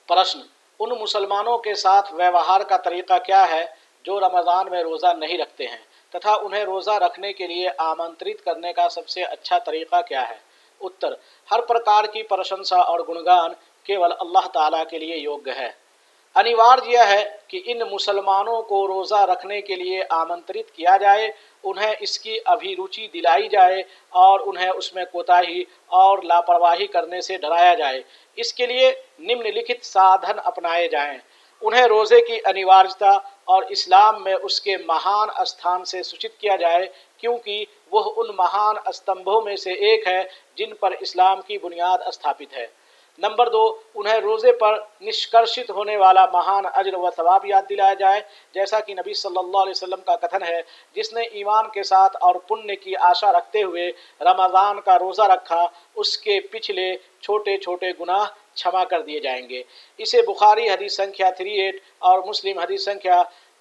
प्रश्न, उन मुसलमानों के साथ व्यवहार का तरीका क्या है जो रमज़ान में रोज़ा नहीं रखते हैं, तथा उन्हें रोज़ा रखने के लिए आमंत्रित करने का सबसे अच्छा तरीका क्या है? उत्तर, हर प्रकार की प्रशंसा और गुणगान केवल अल्लाह ताला के लिए योग्य है। अनिवार्य यह है कि इन मुसलमानों को रोज़ा रखने के लिए आमंत्रित किया जाए, उन्हें इसकी अभिरुचि दिलाई जाए और उन्हें उसमें कोताही और लापरवाही करने से डराया जाए। इसके लिए निम्नलिखित साधन अपनाए जाएं। उन्हें रोज़े की अनिवार्यता और इस्लाम में उसके महान स्थान से सूचित किया जाए, क्योंकि वह उन महान स्तंभों में से एक है जिन पर इस्लाम की बुनियाद स्थापित है। नंबर 2, उन्हें रोज़े पर निष्कर्षित होने वाला महान अज्र व सवाब याद दिलाया जाए, जैसा कि नबी सल्लल्लाहु अलैहि वसल्लम का कथन है, जिसने ईमान के साथ और पुण्य की आशा रखते हुए रमज़ान का रोज़ा रखा, उसके पिछले छोटे छोटे गुनाह क्षमा कर दिए जाएंगे। इसे बुखारी हदीस संख्या 38 और मुस्लिम हदीस संख्या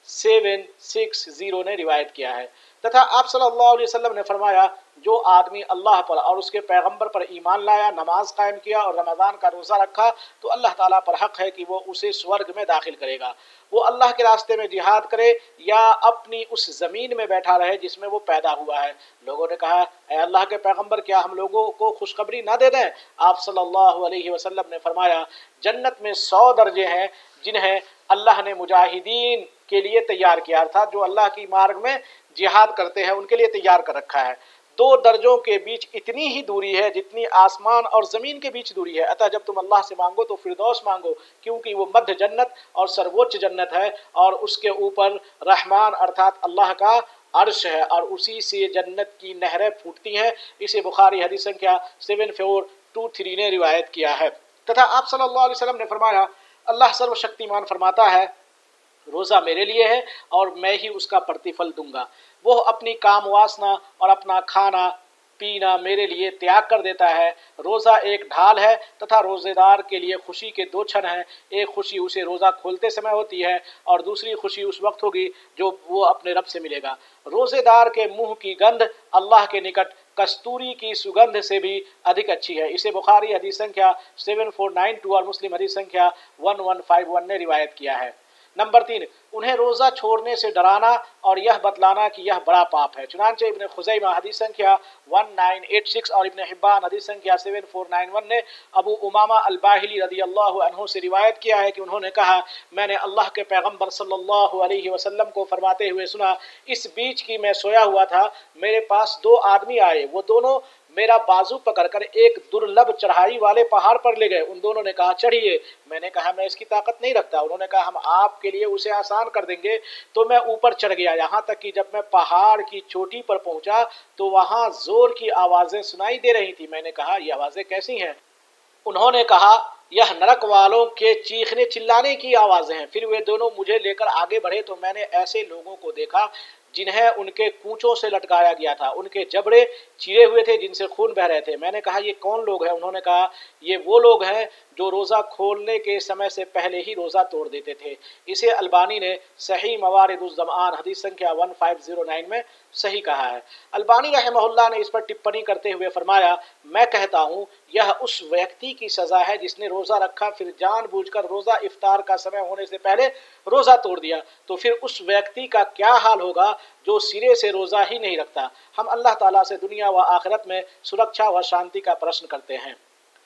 760 ने रिवायत किया है। तथा आप सल्लल्लाहु अलैहि वसल्लम ने फरमाया, जो आदमी अल्लाह पर और उसके पैगंबर पर ईमान लाया, नमाज कायम किया और रमज़ान का रोज़ा रखा, तो अल्लाह ताला पर हक है कि वो उसे स्वर्ग में दाखिल करेगा। वो अल्लाह के रास्ते में जिहाद करे या अपनी उस ज़मीन में बैठा रहे जिसमें वो पैदा हुआ है। लोगों ने कहा, ऐ अल्लाह के पैगंबर, क्या हम लोगों को खुशखबरी ना दे दें? आप सल्लल्लाहु अलैहि वसल्लम ने फरमाया, जन्नत में 100 दर्जे हैं जिन्हें अल्लाह ने मुजाहिदीन के लिए तैयार किया, अर्थात जो अल्लाह की मार्ग में जिहाद करते हैं उनके लिए तैयार कर रखा है। 2 दर्जों के बीच इतनी ही दूरी है जितनी आसमान और ज़मीन के बीच दूरी है। अतः जब तुम अल्लाह से मांगो तो फिरदौस मांगो, क्योंकि वो मध्य जन्नत और सर्वोच्च जन्नत है और उसके ऊपर रहमान अर्थात अल्लाह का अर्श है और उसी से जन्नत की नहरें फूटती हैं। इसे बुखारी हदीस संख्या 7423 ने रिवायत किया है। तथा आप सल्लल्लाहु अलैहि वसल्लम ने फरमाया, अल्लाह सर्वशक्तिमान फरमाता है, रोज़ा मेरे लिए है और मैं ही उसका प्रतिफल दूंगा। वह अपनी काम वासना और अपना खाना पीना मेरे लिए त्याग कर देता है। रोज़ा एक ढाल है तथा रोज़ेदार के लिए खुशी के 2 क्षण हैं। एक खुशी उसे रोज़ा खोलते समय होती है और दूसरी खुशी उस वक्त होगी जो वो अपने रब से मिलेगा। रोज़ेदार के मुंह की गंध अल्लाह के निकट कस्तूरी की सुगंध से भी अधिक अच्छी है। इसे बुखारी हदीस संख्या 7492 और मुस्लिम हदीस संख्या 1151 ने रिवायत किया है। नंबर 3, उन्हें रोज़ा छोड़ने से डराना और यह बतलाना कि यह बड़ा पाप है। चुनांचे इब्न खुज़ैमा हदीस संख्या 1986 और इब्न हिब्बान हदीस संख्या 7491 ने अबू उमामा अल-बाहिली रदियल्लाहु अन्हु से रिवायत किया है कि उन्होंने कहा, मैंने अल्लाह के पैगंबर सल्लल्लाहु अलैहि वसल्लम को फरमाते हुए सुना, इस बीच की मैं सोया हुआ था, मेरे पास 2 आदमी आए, वो दोनों मेरा बाजू पकड़कर एक दुर्लभ चढ़ाई वाले पहाड़ पर ले गए। उन दोनों ने कहा, चढ़िए। मैंने कहा, मैं इसकी ताकत नहीं रखता। उन्होंने कहा, हम आपके लिए उसे आसान कर देंगे। तो मैं ऊपर चढ़ गया, यहाँ तक कि जब मैं पहाड़ की चोटी पर पहुंचा तो वहां जोर की आवाजें सुनाई दे रही थी। मैंने कहा, ये आवाजें कैसी हैं? उन्होंने कहा, यह नरक वालों के चीखने चिल्लाने की आवाजें हैं। फिर वे दोनों मुझे लेकर आगे बढ़े तो मैंने ऐसे लोगों को देखा जिन्हें उनके कूचों से लटकाया गया था, उनके जबड़े चिरे हुए थे जिनसे खून बह रहे थे। मैंने कहा, ये कौन लोग हैं? उन्होंने कहा, ये वो लोग हैं जो रोज़ा खोलने के समय से पहले ही रोज़ा तोड़ देते थे। इसे अल्बानी ने सही मवारिदुज़्ज़मान हदीस संख्या 1509 में सही कहा है। अल्बानी रहमहुल्लाह ने इस पर टिप्पणी करते हुए फरमाया, मैं कहता हूँ यह उस व्यक्ति की सज़ा है जिसने रोज़ा रखा फिर जानबूझकर रोज़ा इफ्तार का समय होने से पहले रोज़ा तोड़ दिया। तो फिर उस व्यक्ति का क्या हाल होगा जो सिरे से रोज़ा ही नहीं रखता। हम अल्लाह ताला से दुनिया व आखिरत में सुरक्षा व शांति का प्रश्न करते हैं।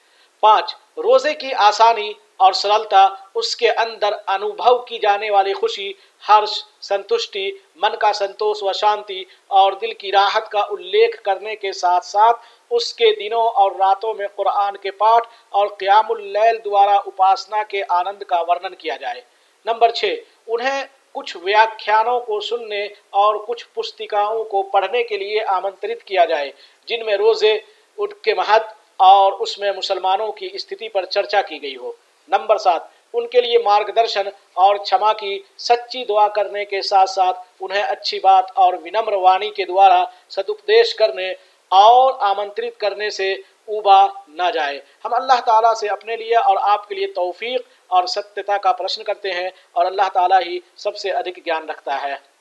5, रोज़े की आसानी और सरलता, उसके अंदर अनुभव की जाने वाली खुशी, हर्ष, संतुष्टि, मन का संतोष व शांति और दिल की राहत का उल्लेख करने के साथ साथ उसके दिनों और रातों में कुरान के पाठ और क़ियामुल लैल द्वारा उपासना के आनंद का वर्णन किया जाए। नंबर 6, उन्हें कुछ व्याख्यानों को सुनने और कुछ पुस्तिकाओं को पढ़ने के लिए आमंत्रित किया जाए जिनमें रोज़े, उनके महत्व और उसमें मुसलमानों की स्थिति पर चर्चा की गई हो। नंबर 7, उनके लिए मार्गदर्शन और क्षमा की सच्ची दुआ करने के साथ साथ उन्हें अच्छी बात और विनम्र वाणी के द्वारा सदुपदेश करने और आमंत्रित करने से उबा न जाए। हम अल्लाह ताला से अपने लिए और आपके लिए तौफीक और सत्यता का प्रश्न करते हैं और अल्लाह ताला ही सबसे अधिक ज्ञान रखता है।